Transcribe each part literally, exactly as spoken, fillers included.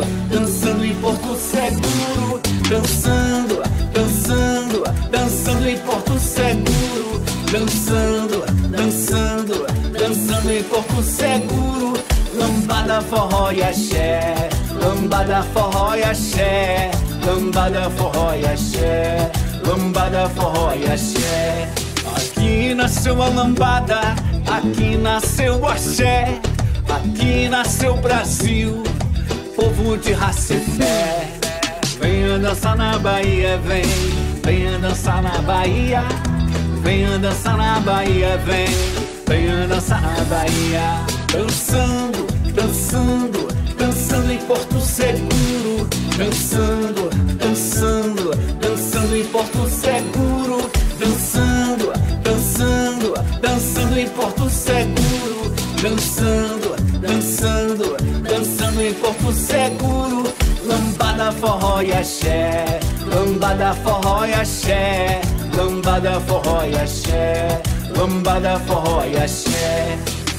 dançando em Porto Seguro, dançando, dançando, dançando em Porto Seguro, dançando, dançando, dançando em Porto Seguro. Lambada, forró e axé, lambada, forró e axé, lambada, forró e axé, lambada, forró e axé. Aqui nasceu a lambada, aqui nasceu o axé, aqui nasceu o Brasil, povo de raça e fé. Venha dançar na Bahia, vem, venha dançar na Bahia, venha dançar na Bahia, vem, venha dançar na Bahia. Dançando, dançando, dançando em Porto Seguro, dançando, dançando, dançando em Porto Seguro, dançando, dançando, dançando em Porto Seguro, dançando, dançando, dançando em Porto Seguro. Lambada, forró e axé, lambada, forró e axé, lambada, forró e axé, lambada, forró e axé.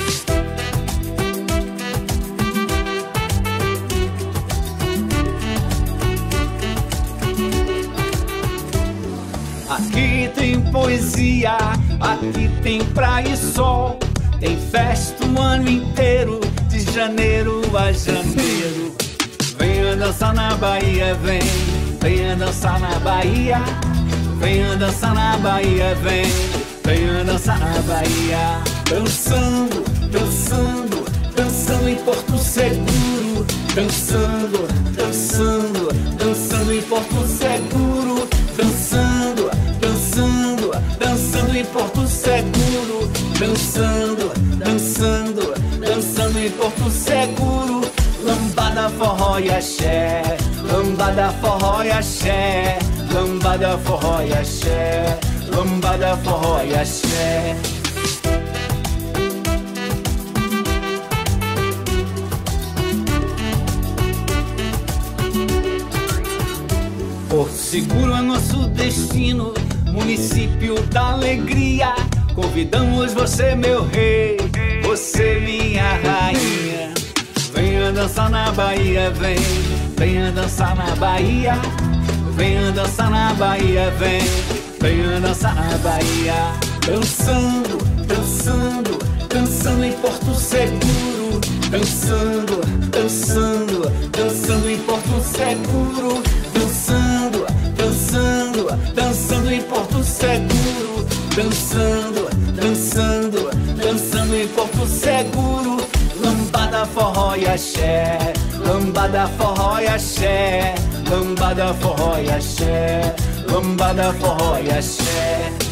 Aqui tem poesia, aqui tem praia e sol, tem festa o ano inteiro, de janeiro a janeiro. Venha dançar na Bahia, vem, venha dançar na Bahia, venha dançar na Bahia, vem, venha dançar na Bahia. Dançando, dançando, dançando em Porto Seguro, dançando, dançando, dançando em Porto Seguro, dançando, dançando, dançando em Porto Seguro, dançando, dançando, dançando em Porto Seguro. Lambada, forró e axé, lambada, forró e axé, lambada, forró e axé, lambada, forró e axé. Porto Seguro é nosso destino, município da alegria. Convidamos você, meu rei, você, minha rainha. Venha dançar na Bahia, vem, venha dançar na Bahia, venha dançar na Bahia, vem, venha dançar na Bahia. Dançando, dançando, dançando em Porto Seguro, dançando, dançando, dançando em Porto Seguro, dançando, dançando, dançando em Porto Seguro, dançando, dançando, dançando em Porto Seguro. Lambada, forró e axé, lambada, forró e axé, lambada, forró e axé, lambada, forró e axé.